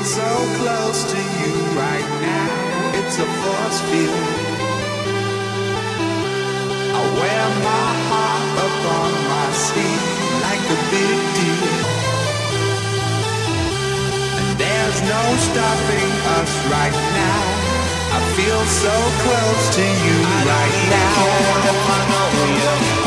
so close to you right now. It's a force field. I wear my heart up on my sleeve like a big deal. And there's no stopping us right now. I feel so close to you right now. I don't care if I know you.